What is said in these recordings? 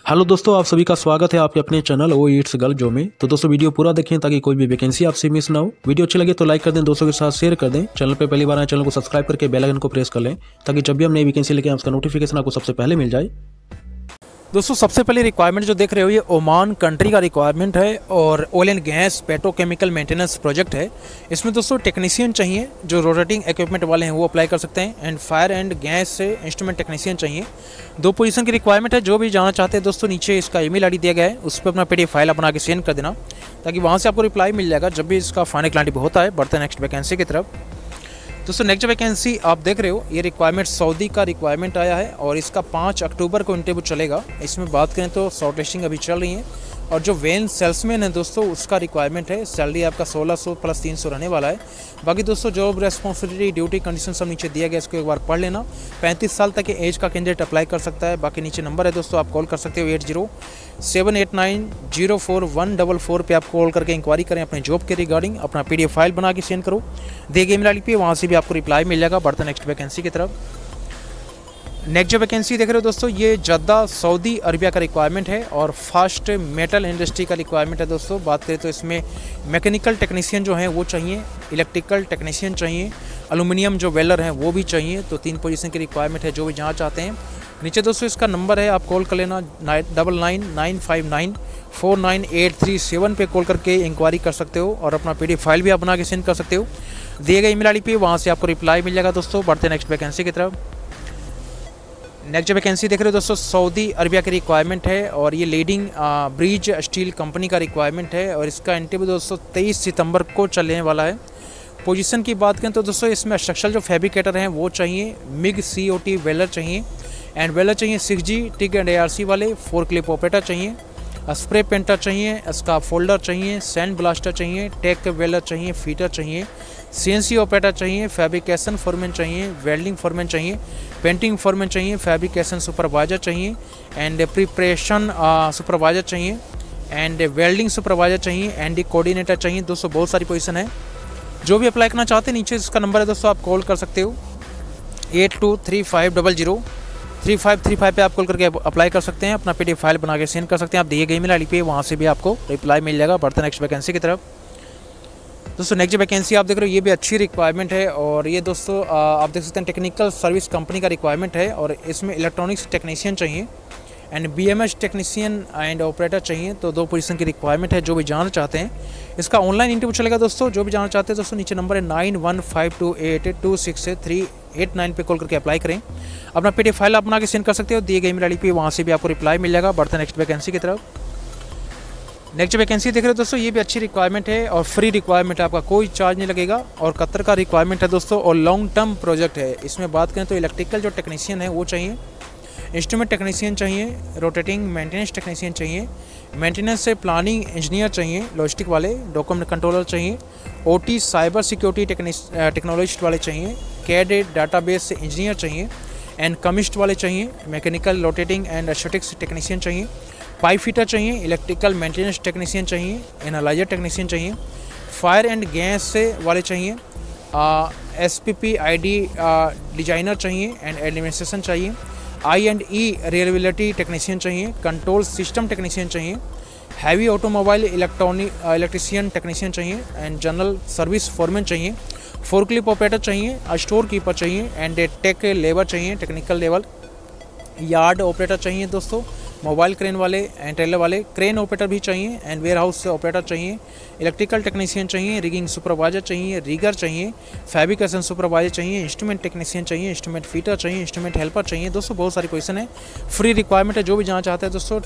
Hello दोस्तों, आप सभी का स्वागत है आपके अपने चैनल ओ इट्स गर्ल जो में। तो दोस्तों वीडियो पूरा देखें ताकि कोई भी वैकेंसी आपसे मिस ना हो। वीडियो अच्छी लगे तो लाइक कर दें, दोस्तों के साथ शेयर कर दें। चैनल पे पहली बार आए चैनल को सब्सक्राइब करके बेल आइकन को प्रेस कर लें ताकि जब भी हम नई वैकेंसी लेके उसका नोटिफिकेशन आपको सबसे पहले मिल जाए। दोस्तों सबसे पहले रिक्वायरमेंट जो देख रहे हो ये ओमान कंट्री का रिक्वायरमेंट है और oil and gas petrochemical maintenance project है। इसमें दोस्तों टेक्नीशियन चाहिए, जो रोटेटिंग इक्विपमेंट वाले हैं वो अप्लाई कर सकते हैं, एंड फायर एंड गैस से इंस्ट्रूमेंट टेक्नीशियन चाहिए। 2 पोजीशन की रिक्वायरमेंट है। जो भी जाना चाहते हैं दोस्तों नीचे इसका ईमेल आईडी दिया गया है, उस पर अपना PDF फाइल बना के सेंड कर देना ताकि वहाँ से आपको रिप्लाई मिल जाएगा जब भी इसका फाइनल क्लाइंट होता है। बढ़ते हैं नेक्स्ट वैकेंसी की तरफ। दोस्तों नेक्स्ट वैकेंसी आप देख रहे हो ये रिक्वायरमेंट सऊदी का रिक्वायरमेंट आया है और इसका 5 अक्टूबर को इंटरव्यू चलेगा। इसमें बात करें तो शॉर्टलिस्टिंग अभी चल रही है और जो वेन सेल्समैन है दोस्तों उसका रिक्वायरमेंट है। सैलरी आपका 1600 प्लस 300 रहने वाला है। बाकी दोस्तों जॉब रेस्पॉन्सिबिलिटी ड्यूटी कंडीशन सब नीचे दिया गया, इसको एक बार पढ़ लेना। 35 साल तक के एज का कैंडिडेट अप्लाई कर सकता है। बाकी नीचे नंबर है दोस्तों, आप कॉल कर सकते हो 8078904144 पे आप कॉल करके इंक्वायरी करें अपने जॉब के रिगार्डिंग। अपना PDF फाइल बना के सेंड करो, देखिए ईमेल आईडी पे, वहाँ से भी आपको रिप्लाई मिल जाएगा। बढ़ते नेक्स्ट वैकेंसी की तरफ। नेक्स्ट जो वैकेंसी देख रहे हो दोस्तों ये जद्दा सऊदी अरबिया का रिक्वायरमेंट है और फास्ट मेटल इंडस्ट्री का रिक्वायरमेंट है। दोस्तों बात करें तो इसमें मैकेनिकल टेक्नीशियन जो हैं वो चाहिए, इलेक्ट्रिकल टेक्नीशियन चाहिए, एल्यूमिनियम जो वेल्डर हैं वो भी चाहिए। तो 3 पोजीशन की रिक्वायरमेंट है, जो भी जहाँ चाहते हैं। नीचे दोस्तों इसका नंबर है, आप कॉल कर लेना 9995949837 पे कॉल करके इंक्वायरी कर सकते हो और अपना PDF फाइल भी आप बना के सेंड कर सकते हो, दिए गए ईमेल आईडी पे, वहाँ से आपको रिप्लाई मिल जाएगा। दोस्तों बढ़ते नेक्स्ट वैकेंसी की तरफ। नेक्स्ट वैकेंसी देख रहे हो दोस्तों सऊदी अरबिया की रिक्वायरमेंट है और ये लीडिंग ब्रिज स्टील कंपनी का रिक्वायरमेंट है और इसका इंटरव्यू दोस्तों 23 सितंबर को चलने वाला है। पोजीशन की बात करें तो दोस्तों इसमें स्ट्रक्चरल जो फैब्रिकेटर हैं वो चाहिए, MIG COT वेल्डर चाहिए एंड वेल्डर चाहिए 6G TIG एंड ARC वाले, 4 क्लिप ऑपरेटर चाहिए, स्प्रे पेंटर चाहिए, इसका फोल्डर चाहिए, सैंड ब्लास्टर चाहिए, टेक वेल्डर चाहिए, फीटर चाहिए, CNC ऑपरेटर चाहिए, फैब्रिकेशन फोरमैन चाहिए, वेल्डिंग फोरमैन चाहिए, पेंटिंग फोरमैन चाहिए, फैब्रिकेशन सुपरवाइजर चाहिए एंड प्रिपरेशन सुपरवाइजर चाहिए एंड वेल्डिंग सुपरवाइजर चाहिए एंड कोऑर्डिनेटर चाहिए। दोस्तों बहुत सारी पोजीशन है। जो भी अप्लाई करना चाहते हैं नीचे इसका नंबर है दोस्तों, आप कॉल कर सकते हो 8235003535 पे आप कॉल करके अप्लाई कर सकते हैं। अपना PDF फाइल बना के सेंड कर सकते हैं आप दिए गए ईमेल आईडी पे, वहाँ से भी आपको रिप्लाई मिल जाएगा। बढ़ते नेक्स्ट वैकेंसी की तरफ। दोस्तों नेक्स्ट वैकेंसी आप देख रहे हो ये भी अच्छी रिक्वायरमेंट है और ये दोस्तों आप देख सकते हैं टेक्निकल सर्विस कंपनी का रिक्वायरमेंट है और इसमें इलेक्ट्रॉनिक्स टेक्नीशियन चाहिए and BMS technician and operator चाहिए। तो 2 पोजीशन की रिक्वायरमेंट है, जो भी जाना चाहते हैं। इसका ऑनलाइन इंटरव्यू चलेगा दोस्तों, जो भी जाना चाहते हैं दोस्तों नीचे नंबर है 915288263889 पे कॉल करके अप्लाई करें। अपना PDF फाइल आप बना के सेंड कर सकते हो, दिए गए ईमेल आईडी पे, वहाँ से भी आपको रिप्लाई मिल जाएगा। बढ़ते नेक्स्ट वैकेंसी की तरफ। नेक्स्ट वैकेंसी देख रहे हो दोस्तों ये भी अच्छी रिक्वायरमेंट है और फ्री रिक्वायरमेंट है, आपका कोई चार्ज नहीं लगेगा और कतर का रिक्वायरमेंट है दोस्तों और लॉन्ग टर्म प्रोजेक्ट है। इसमें बात करें तो इलेक्ट्रिकल जो टेक्नीशियन है वो चाहिए, इंस्ट्रूमेंट टेक्नीशियन चाहिए, रोटेटिंग मेंटेनेंस टेक्नीशियन चाहिए, मेंटेनेंस से प्लानिंग इंजीनियर चाहिए, लॉजिस्टिक वाले, डॉक्यूमेंट कंट्रोलर चाहिए, OT साइबर सिक्योरिटी टेक्नोलॉजिस्ट वाले चाहिए, CAD डाटाबेस से इंजीनियर चाहिए एंड कमिस्ट वाले चाहिए, mechanical rotating and statics technician चाहिए, पाइप फिटर चाहिए, इलेक्ट्रिकल मेंटेनेंस टेक्नीशियन चाहिए, एनालाइजर टेक्नीशियन चाहिए, फायर एंड गैस से वाले चाहिए, SPPID डिजाइनर चाहिए एंड एडमिनिस्ट्रेशन चाहिए, I&E रिलायबिलिटी टेक्नीशियन चाहिए, कंट्रोल सिस्टम टेक्नीशियन चाहिए, हैवी ऑटोमोबाइल इलेक्ट्रिशियन टेक्नीशियन चाहिए एंड जनरल सर्विस फोरमैन चाहिए, 4 क्लिप ऑपरेटर चाहिए, स्टोर कीपर चाहिए एंड टेक लेबर चाहिए, टेक्निकल लेवल, यार्ड ऑपरेटर चाहिए दोस्तों, मोबाइल क्रेन वाले एंड ट्रेलर वाले, क्रेन ऑपरेटर भी चाहिए एंड वेयर हाउस से ऑपरेटर चाहिए, इलेक्ट्रिकल टेक्नीशियन चाहिए, रिगिंग सुपरवाइजर चाहिए, रिगर चाहिए, फैब्रिकेशन सुपरवाइजर चाहिए, इंस्ट्रूमेंट टेक्नीशियन चाहिए, इंस्ट्रूमेंट फीटर चाहिए, इंस्ट्रूमेंट हेल्पर चाहिए। दोस्तों बहुत सारी पोजीशन है, फ्री रिक्वायरमेंट है। जो भी जाना चाहते हैं दोस्तों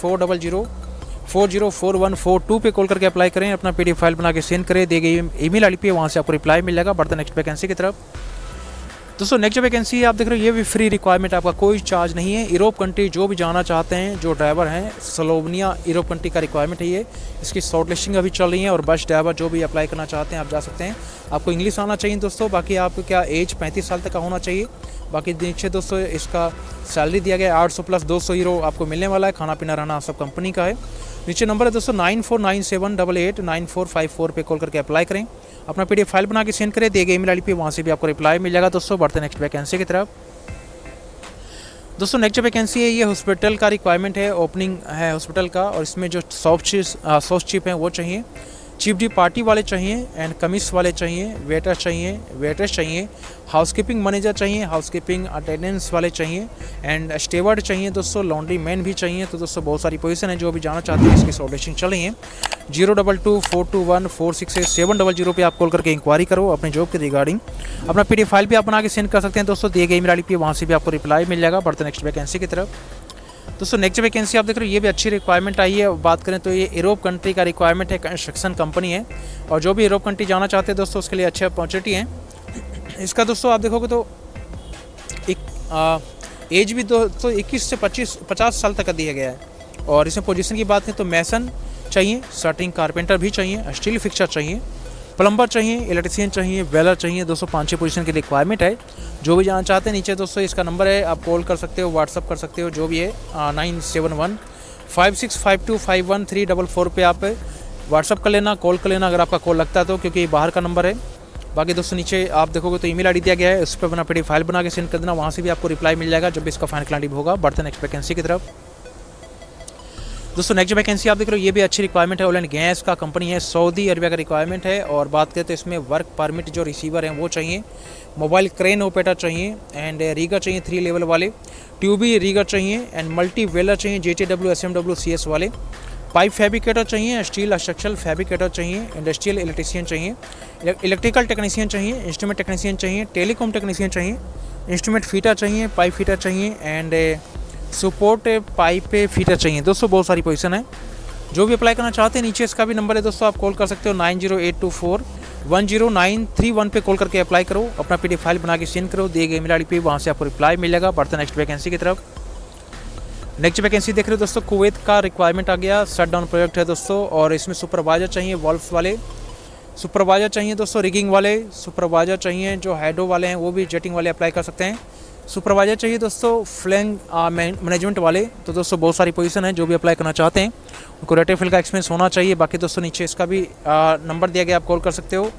7400404142 पे कॉल करके अप्लाई करें, अपना PDF फाइल बना के सेंड करें, दिए गए ईमेल आईडी पे, वहाँ से आपको रिप्लाई मिल जाएगा। बढ़ते नेक्स्ट वैकेंसी की तरफ। दोस्तों नेक्स्ट वैकेंसी आप देख रहे हो ये भी फ्री रिक्वायरमेंट, आपका कोई चार्ज नहीं है। यूरोप कंट्री जो भी जाना चाहते हैं, जो ड्राइवर हैं, स्लोवेनिया यूरोप कंट्री का रिक्वायरमेंट है ये। इसकी शॉर्टलिस्टिंग अभी चल रही है और बस ड्राइवर जो भी अप्लाई करना चाहते हैं आप जा सकते हैं। आपको इंग्लिश आना चाहिए दोस्तों, बाकी आपको क्या एज 35 साल तक का होना चाहिए। बाकी नीचे दोस्तों इसका सैलरी दिया गया 800 प्लस 200 यूरो आपको मिलने वाला है, खाना पीना रहना सब कंपनी का है। नीचे नंबर है दोस्तों 9497889454 पे कॉल करके अप्लाई करें, अपना PDF फाइल बना के सेंड करें, दिए गए ईमेल आईडी पे, वहाँ से भी आपको रिप्लाई मिल जाएगा। दोस्तों बढ़ते नेक्स्ट वैकेंसी की तरफ। दोस्तों नेक्स्ट वैकेंसी है, ये हॉस्पिटल का रिक्वायरमेंट है, ओपनिंग है हॉस्पिटल का, और इसमें जो सॉफ्ट चिप हैं वो चाहिए, चीफ डी पार्टी वाले चाहिए, एंड कमिस वाले चाहिए, वेटर्स चाहिए, हाउसकीपिंग मैनेजर चाहिए, हाउसकीपिंग अटेंडेंस वाले चाहिए, एंड स्टेवर्ड चाहिए दोस्तों, लॉन्ड्री मैन भी चाहिए। तो दोस्तों बहुत सारी पोजीशन है, जो भी जाना चाहते हैं इसकी शॉर्टलिस्टिंग चल रही है। 022421468 पे आप कॉल करके इंक्वायरी करो अपने जॉब के रिगार्डिंग। अपना PDF फाइल भी आप बना के सेंड कर सकते हैं दोस्तों, दिए गए ईमेल आईडी पे, वहाँ से भी आपको रिप्लाई मिल जाएगा। बढ़ते नेक्स्ट वैकेंसी की तरफ। दोस्तों नेक्स्ट वैकेंसी आप देख रहे हो, ये भी अच्छी रिक्वायरमेंट आई है। बात करें तो ये यूरोप कंट्री का रिक्वायरमेंट है, कंस्ट्रक्शन कंपनी है, और जो भी यूरोप कंट्री जाना चाहते हैं दोस्तों उसके लिए अच्छी अपॉर्चुनिटी है। इसका दोस्तों आप देखोगे तो एक एज भी दोस्तों 21 से 50 साल तक का दिया गया है। और इसमें पोजीशन की बात करें तो मैसन चाहिए, सर्टिंग कारपेंटर भी चाहिए, स्टील फिक्सर चाहिए, प्लम्बर चाहिए, इलेक्ट्रीशियन चाहिए, वेलर चाहिए। दोस्तों 5-6 पोजीशन की रिक्वायरमेंट है। जो भी जानना चाहते हैं नीचे दोस्तों इसका नंबर है, आप कॉल कर सकते हो, व्हाट्सअप कर सकते हो, जो भी है 971565251344 पे आप व्हाट्सअप कर लेना, कॉल कर लेना अगर आपका कॉल लगता है तो, क्योंकि ये बाहर का नंबर है। बाकी दोस्तों नीचे आप देखोगे तो ईमेल आईडी दिया गया है, उस पर अपना PDF फाइल बना के सेंड कर देना, वहाँ से भी आपको रिप्लाई मिल जाएगा जब भी इसका फाइनल क्लाइंट होगा। बढ़ते नेक्स्ट वैकेंसी की तरफ। दोस्तों नेक्स्ट वैकेंसी आप देख रहे हो, ये भी अच्छी रिक्वायरमेंट है, ऑयल एंड गैस का कंपनी है, सऊदी अरबिया का रिक्वायरमेंट है। और बात करें तो इसमें वर्क परमिट जो रिसीवर हैं वो चाहिए, मोबाइल क्रेन ऑपरेटर चाहिए, एंड रीगर चाहिए 3 लेवल वाले, ट्यूबी रीगर चाहिए, एंड मल्टी वेलर चाहिए, JTW SMW CS वाले, पाइप फैब्रिकेटर चाहिए, स्टील स्ट्रक्चरल फैब्रिकेटर चाहिए, इंडस्ट्रियल इलेक्ट्रीशियन चाहिए, इलेक्ट्रिकल टेक्नीशियन चाहिए, इंस्ट्रूमेंट टेक्नीशियन चाहिए, टेलीकॉम टेक्नीशियन चाहिए, इंस्ट्रूमेंट फीटर चाहिए, पाइप फीटर चाहिए, एंड सपोर्ट पाइप फीटर चाहिए। दोस्तों बहुत सारी पोजीशन है। जो भी अप्लाई करना चाहते हैं नीचे इसका भी नंबर है दोस्तों, आप कॉल कर सकते हो 9082410931 पे कॉल करके अप्लाई करो, अपना PDF फाइल बना के सेंड करो, दिए गए ईमेल आईडी पे, वहाँ से आपको रिप्लाई मिल जाएगा। बढ़ते नेक्स्ट वैकेंसी की तरफ। नेक्स्ट वैकेंसी देख रहे हो दोस्तों, कुवैत का रिक्वायरमेंट आ गया, शट डाउन प्रोजेक्ट है दोस्तों, और इसमें सुपरवाइजर चाहिए, वॉल्फ वाले सुपरवाइजर चाहिए दोस्तों, रिगिंग वाले सुपरवाइजर चाहिए, जो हेडो वाले हैं वो भी जेटिंग वाले अप्लाई कर सकते हैं। सुपरवाइजर चाहिए दोस्तों, फ्लैंग मैनेजमेंट वाले। तो दोस्तों बहुत सारी पोजीशन है, जो भी अप्लाई करना चाहते हैं उनको रेटेफिल का एक्सपीरियंस होना चाहिए। बाकी दोस्तों नीचे इसका भी नंबर दिया गया, आप कॉल कर सकते हो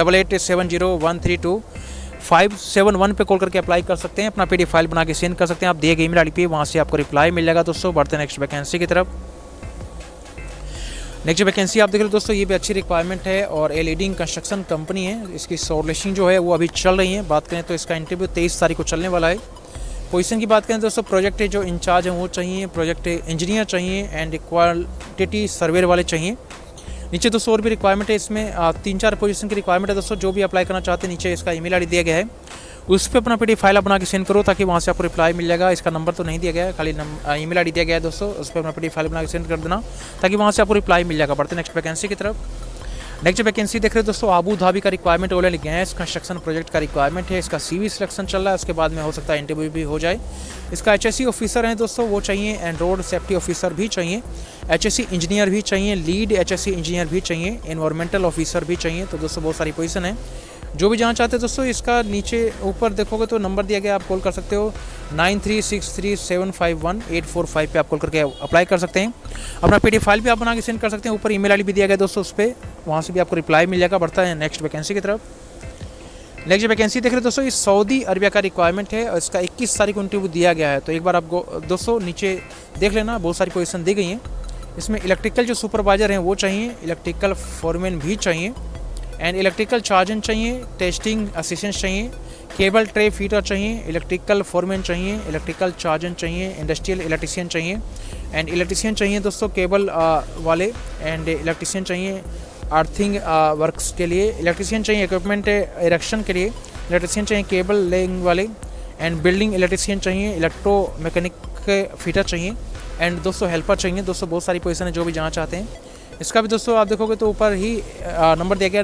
8870132571 पे कॉल करके अप्लाई कर सकते हैं, अपना PDF फाइल बना के सेंड कर सकते हैं, आप दिए गए ईमेल आईडी पे, वहाँ से आपको रिप्लाई मिल जाएगा दोस्तों। बढ़ते नेक्स्ट वैकेंसी की तरफ। नेक्स्ट वैकेंसी आप देख रहे हो दोस्तों, ये भी अच्छी रिक्वायरमेंट है, और ये लीडिंग कंस्ट्रक्शन कंपनी है, इसकी शॉर्टलिस्टिंग जो है वो अभी चल रही है। बात करें तो इसका इंटरव्यू 23 तारीख को चलने वाला है। पोजीशन की बात करें दोस्तों, प्रोजेक्ट जो इंचार्ज हैं वो चाहिए, प्रोजेक्ट इंजीनियर चाहिए, एंड क्वालिटी सर्वेयर वाले चाहिए। नीचे दोस्तों और भी रिक्वायरमेंट है, इसमें 3-4 पोजीशन की रिक्वायरमेंट है दोस्तों। जो भी अप्लाई करना चाहते हैं नीचे इसका ईमेल आईडी दिया गया है, उस पर अपना PDF फाइल बना के सेंड करो, ताकि वहाँ से आपको रिप्लाई मिल जाएगा। इसका नंबर तो नहीं दिया गया है, खाली ईमेल आईडी दिया गया है दोस्तों, उस पर अपना PDF फाइल बना के सेंड कर देना, ताकि वहाँ से आपको रिप्लाई मिल जाएगा। बढ़ते नेक्स्ट वैकेंसी की तरफ। नेक्स्ट वैकेंसी देख रहे हो दोस्तों, आबू धाबी का requirement, oil and gas construction project का रिक्वायरमेंट है। इसका CV सिलेक्शन चल रहा है, उसके बाद में हो सकता है इंटरव्यू भी हो जाए। इसका HSE ऑफिसर है दोस्तों, वो चाहिए, एंड रोड सेफ्टी ऑफिसर भी चाहिए, HSE इंजीनियर भी चाहिए, लीड HSE इंजीनियर भी चाहिए, एनवायरमेंटल ऑफिसर भी चाहिए। तो दोस्तों बहुत सारी पोजीशन है। जो भी जानना चाहते हैं दोस्तों, इसका नीचे ऊपर देखोगे तो नंबर दिया गया, आप कॉल कर सकते हो 9363751845 पे आप कॉल करके अप्लाई कर सकते हैं। अपना PDF फाइल भी आप बना के सेंड कर सकते हैं, ऊपर ईमेल आईडी भी दिया गया दोस्तों, उस पर वहाँ से भी आपको रिप्लाई मिल जाएगा। बढ़ता है नेक्स्ट वैकेंसी की तरफ। नेक्स्ट वैकेंसी देख रहे हो दोस्तों, इस सऊदी अरबिया का रिक्वायरमेंट है, और इसका 21 तारीख को इंटरव्यू दिया गया है। तो एक बार आप दोस्तों नीचे देख लेना, बहुत सारी पोजीशन दी गई हैं। इसमें इलेक्ट्रिकल जो सुपरवाइजर हैं वो चाहिए, इलेक्ट्रिकल फोरमैन भी चाहिए, एंड इलेक्ट्रिकल चार्जन चाहिए, टेस्टिंग असिस्टेंट चाहिए, केबल ट्रे फीटर चाहिए, इलेक्ट्रिकल फोरमैन चाहिए, इलेक्ट्रिकल चार्जन चाहिए, इंडस्ट्रियल इलेक्ट्रीशियन चाहिए, एंड इलेक्ट्रीशियन चाहिए दोस्तों केबल वाले, एंड इलेक्ट्रीशियन चाहिए अर्थिंग वर्क्स के लिए, इलेक्ट्रीशियन चाहिए इक्विपमेंट इरेक्शन के लिए, इलेक्ट्रीशियन चाहिए केबल लेइंग वाले, एंड बिल्डिंग इलेक्ट्रीशियन चाहिए, इलेक्ट्रो मैकेनिक फीटर चाहिए, एंड दोस्तों हेल्पर चाहिए। दोस्तों बहुत सारी पोजीशन है, जो भी जाना चाहते हैं। इसका भी दोस्तों आप देखोगे तो ऊपर ही नंबर दिया गया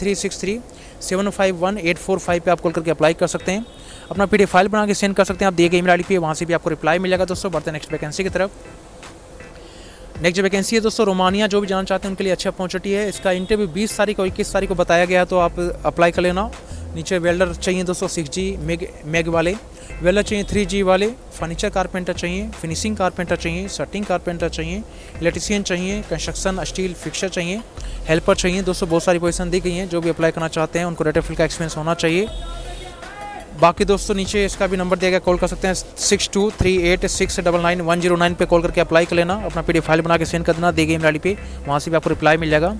9363751845 पे आप कॉल करके अप्लाई कर सकते हैं, अपना PDF फाइल बना के सेंड कर सकते हैं, आप दिए गए ईमेल आईडी पे, वहाँ से भी आपको रिप्लाई मिलेगा दोस्तों। बढ़ते हैं नेक्स्ट वैकेंसी की तरफ। नेक्स्ट वैकेंसी है दोस्तों रोमानिया, जो भी जानना चाहते हैं उनके लिए अच्छा अपॉर्चुनिटी है। इसका इंटरव्यू 20 तारीख और 21 तारीख को बताया गया है, तो आप अप्लाई कर लेना। नीचे वेल्डर चाहिए दोस्तों 6G मैग वाले, वेल्डर चाहिए 3G वाले, फर्नीचर कारपेंटर चाहिए, फिनिशिंग कारपेंटर चाहिए, शटिंग कारपेंटर चाहिए, इलेक्ट्रीशियन चाहिए, कंस्ट्रक्शन स्टील फिक्सर चाहिए, हेल्पर चाहिए। दोस्तों बहुत सारी पोजीशन दी गई हैं, जो भी अप्लाई करना चाहते हैं उनको रेटेफिल का एक्सपीरियंस होना चाहिए। बाकी दोस्तों नीचे इसका भी नंबर दिया गया, कॉल कर सकते हैं 6238699109 पे कॉल करके अप्लाई कर लेना, अपना PDF फाइल बना के सेंड कर देना, दी गई ईमेल आईडी पे, वहाँ से भी आपको रिप्लाई मिल जाएगा।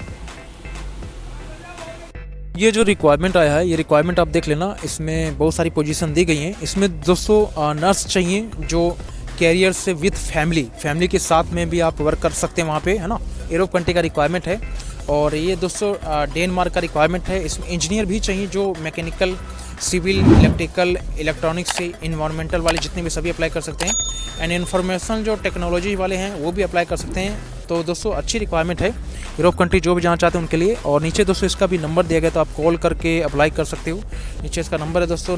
ये जो रिक्वायरमेंट आया है, ये रिक्वायरमेंट आप देख लेना, इसमें बहुत सारी पोजीशन दी गई हैं। इसमें दोस्तों नर्स चाहिए जो कैरियर से विद फैमिली के साथ में भी आप वर्क कर सकते हैं वहाँ पे, है ना। यूरोप कंट्री का रिक्वायरमेंट है। और ये दोस्तों डेनमार्क का रिक्वायरमेंट है। इसमें इंजीनियर भी चाहिए जो मैकेनिकल, सिविल, इलेक्ट्रिकल, इलेक्ट्रॉनिक्स से इन्वायरमेंटल वाले जितने भी सभी अप्लाई कर सकते हैं। एंड इन्फॉर्मेशन जो टेक्नोलॉजी वाले हैं वो भी अप्लाई कर सकते हैं। तो दोस्तों अच्छी रिक्वायरमेंट है, यूरोप कंट्री जो भी जाना चाहते हैं उनके लिए। और नीचे दोस्तों इसका भी नंबर दिया गया, तो आप कॉल करके अप्लाई कर सकते हो। नीचे इसका नंबर है दोस्तों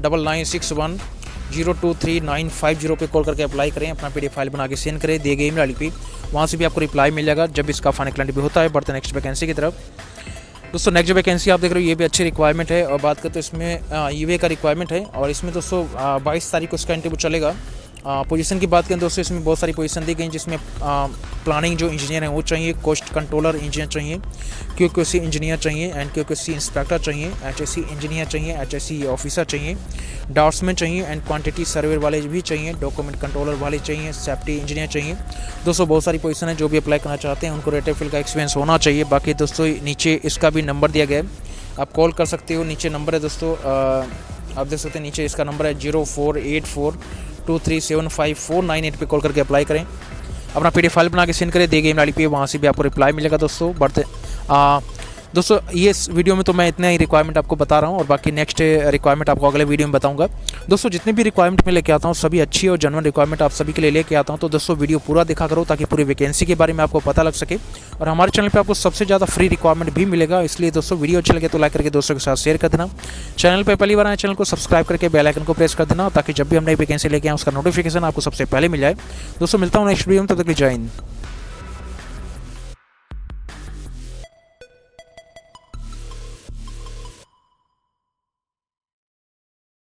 9961023950 पे कॉल करके अप्लाई करें, अपना PDF फाइल बना के सेंड करें, दिए गए ईमेल आईडी पे, वहाँ से भी आपको रिप्लाई मिल जाएगा जब इसका फाइनल क्लाइंट भी होता है। बढ़ते नेक्स्ट वैकेंसी की तरफ। दोस्तों नेक्स्ट जो वैकेंसी आप देख रहे हो ये भी अच्छी रिक्वायरमेंट है। और बात करते तो इसमें UA का रिक्वायरमेंट है। और इसमें दोस्तों 22 तारीख को इसका इंटरव्यू चलेगा। पोजीशन की बात करें दोस्तों, इसमें बहुत सारी पोजीशन दी गई, जिसमें प्लानिंग जो इंजीनियर हैं वो चाहिए, कॉस्ट कंट्रोलर इंजीनियर चाहिए, QQC इंजीनियर चाहिए, एंड QQC इंस्पेक्टर चाहिए, HSE इंजीनियर चाहिए, HSE ऑफिसर चाहिए, ड्राफ्ट्समैन चाहिए, एंड क्वांटिटी सर्वे वाले भी चाहिए, डॉक्यूमेंट कंट्रोलर वाले चाहिए, सेफ्टी इंजीनियर चाहिए। दोस्तों बहुत सारी पोजीशन है, जो भी अप्लाई करना चाहते हैं उनको रेटेड फील्ड का एक्सपीरियंस होना चाहिए। बाकी दोस्तों नीचे इसका भी नंबर दिया गया है, आप कॉल कर सकते हो। नीचे नंबर है दोस्तों, आप देख सकते हैं नीचे इसका नंबर है 0484237549 पे कॉल करके अप्लाई करें, अपना PDF फाइल बना के सेंड करें, दी गई ईमेल आईडी पे, वहाँ से भी आपको रिप्लाई मिलेगा। दोस्तों दोस्तों ये इस वीडियो में तो मैं इतना ही रिक्वायरमेंट आपको बता रहा हूँ, और बाकी नेक्स्ट रिक्वायरमेंट आपको अगले वीडियो में बताऊंगा। दोस्तों जितने भी रिक्वायरमेंट मैं लेके आता हूँ सभी अच्छी और जेन्युइन रिक्वायरमेंट आप सभी के लिए लेके आता हूँ। तो दोस्तों वीडियो पूरा देखा करो ताकि पूरी वैकेंसी के बारे में आपको पता लग सके। और हमारे चैनल पर आपको सबसे ज़्यादा फ्री रिक्वायरमेंट भी मिलेगा, इसलिए दोस्तों वीडियो अच्छी लगे तो लाइक करके दोस्तों के साथ शेयर कर देना। चैनल पर पहली बार आए चैनल को सब्सक्राइब करके बेल आइकन को प्रेस कर देना, ताकि जब भी हम नई वैकेंसी लेके आएँ उसका नोटिफिकेशन आपको सबसे पहले मिल जाए। दोस्तों मिलता हूँ नेक्स्ट वीडियो में, तब तक जय हिंद।